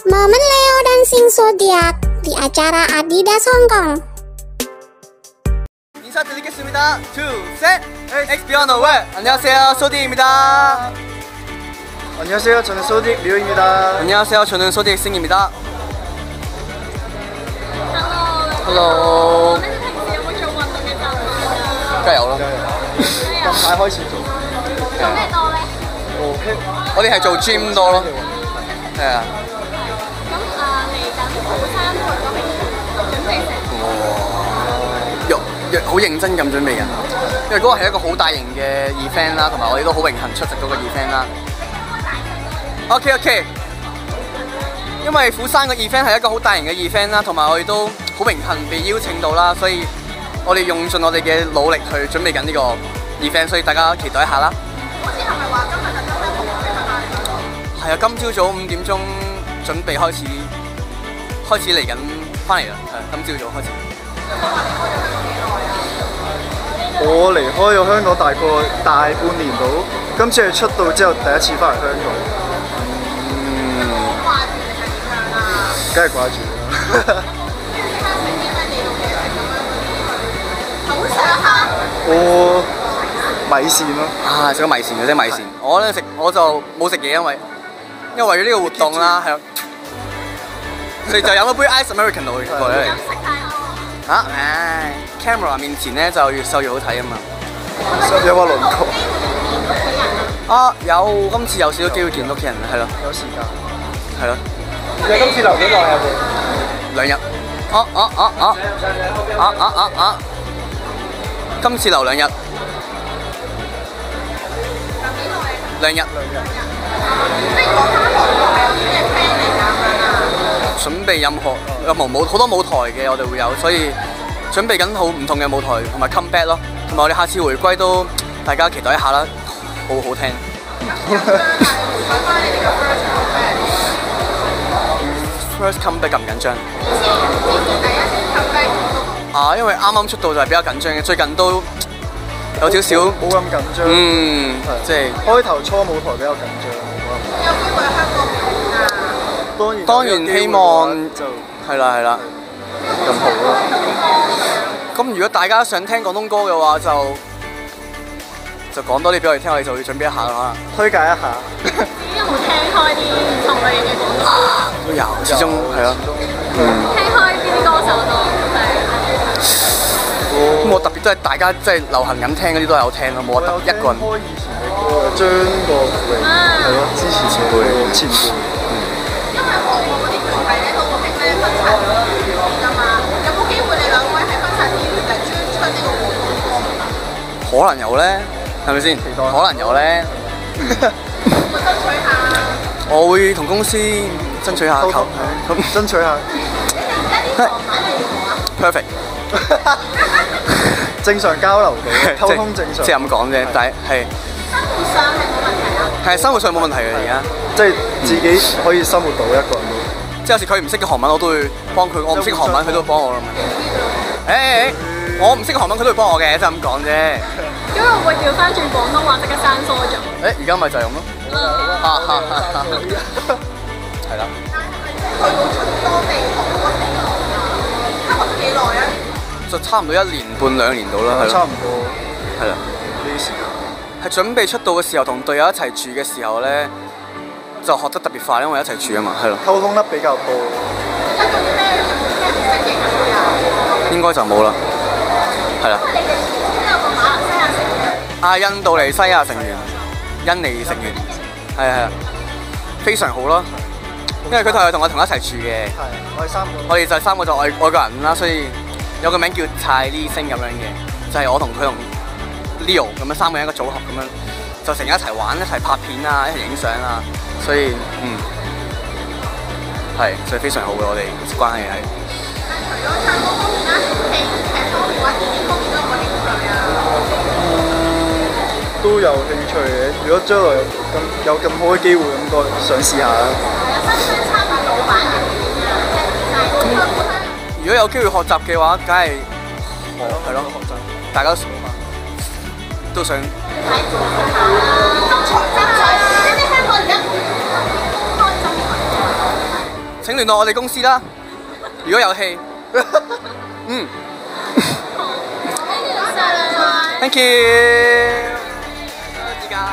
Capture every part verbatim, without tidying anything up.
Momen Leo dan Sing Zodiac di acara Adidas Hong Kong. 인사드리겠습니다. 둘, 셋. 엑스비언 웨. 안녕하세요, 소디입니다. 안녕하세요, 저는 소딕 리오입니다. 안녕하세요, 저는 소디 승입니다. Hello。梗係有啦。 近排開始做。 做咩多咧？ 我哋係做 gym 多咯。係啊。 咁誒嚟緊釜山台嗰邊準備成？ 哇！若好認真咁準備緊，因為嗰個係一個好大型嘅 event 啦，同埋我哋都好榮幸出席嗰個 event 啦。OK OK。因為釜山個 event 係一個好大型嘅 event 啦，同埋我哋都好榮幸被邀請到啦，所以我哋用盡我哋嘅努力去準備緊呢個 event， 所以大家期待一下啦。 好似係咪話今日特登同我哋翻返嚟？ 係啊，今朝早五點鐘準備開始，開始嚟緊翻嚟啦，係今朝早開始。 我離開咗香港大概大半年到，今次係出道之後第一次翻嚟香港。 嗯。 掛住定係點樣啊？ 梗係掛住啦。我米線咯。 啊，食個米線嘅啫，米線。我咧食我就冇食嘢，因為因為為咗呢個活動啦，係咯，所以就飲咗杯 Ice American 落去過嚟。嚇！唉 ，camera 面前咧就越瘦越好睇啊嘛。 有冇輪廓？ 啊，有，今次有少少機會見屋企人，係咯。 有時間。 係咯。 你今次留幾耐啊？ 兩日。啊啊啊啊！啊啊啊啊！今次留兩日。兩日。兩日。 即係講翻台係有啲咩 plan 嚟㗎咁樣啊？ 準備任何任何舞好多舞台嘅，我哋會有，所以準備緊好唔同嘅舞台同埋 come back 咯，同埋我哋下次回歸都大家期待一下啦，好好聽。First come back 緊唔緊張？啊，因為啱啱出道就係比較緊張嘅，最近都有少少冇咁緊張。 嗯，即係開頭初舞台比較緊張。 有機會喺香港表演啊？ 當然當然希望就係啦係啦， 咁好咯。 咁如果大家想聽廣東歌嘅話，就就講多啲俾我哋聽，我哋就會準備一下啦。 推介一下。 有冇聽開啲唔同類型嘅廣東歌？ 都有，始終係咯。 聽開邊啲歌手多？ 咁我特別都係大家即係流行緊聽嗰啲都有聽咯，冇話得一個人。 開以前嘅歌，張國榮係咯，之前前輩前輩。 因為韓國嗰啲團體咧都好興咧分拆㗎嘛，有冇機會你兩位喺分拆之餘就專出呢個廣東歌？ 可能有咧，係咪先？可能有咧。 會爭取下。 我會同公司爭取下求， 爭取下。 你哋而家啲房買嚟用啊 Perfect。 正常交流到，溝通正常。 即係咁講啫，但係係。 生活上係冇問題啊。 係生活上冇問題嘅而家。 即係自己可以生活到一個人都。 即係有時佢唔識嘅韓文，我都會幫佢；我唔識韓文，佢都會幫我啦嘛。誒誒，我唔識韓文，佢都會幫我嘅，就係咁講啫。 咁會唔會調翻轉廣東話即刻生疏咗？ 誒，而家咪就係咁咯。哈哈哈！係啦。 去到出多地學嗰個程度啊，學咗幾耐啊？ 就差唔多一年半兩年到啦，係咯。 差唔多。 係啦。 呢啲時間。 係準備出道嘅時候，同隊友一齊住嘅時候咧，就學得特別快，因為一齊住啊嘛，係咯。 溝通得比較多。 有冇咩有冇咩唔適應啊？ 應該就冇啦，係啦。 你哋都有個馬來西亞成員。 啊，印度尼西亞成員，印尼成員，係係係，非常好咯。因為佢同係同我同一齊住嘅。 係，我哋三個。 我哋就三個就外外國人啦，所以有個名叫蔡呢星咁樣嘅，就係、是、我同佢同 Leo 咁樣三個人一個組合咁樣，就成日一齊玩、一齊拍片啊、一齊影相啊，所以嗯係，所以非常好嘅我哋關係係。 除咗唱歌方面啦，戲劇方面或者電影方面都有冇興趣啊？ 都有興趣嘅。如果將來有咁有咁好嘅機會，咁該想試下啦。 係啊，新相參與老闆嘅電影啊，即係但係都都如果有機會學習嘅話，梗係學係咯，學習大家都想。 睇住下啦，爭取爭取，即係香港而家唔開心。 請聯絡我哋公司啦。如果有戲，嗯。Thank you。指教。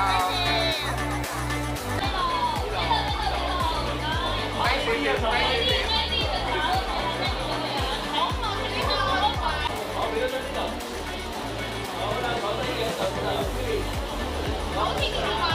好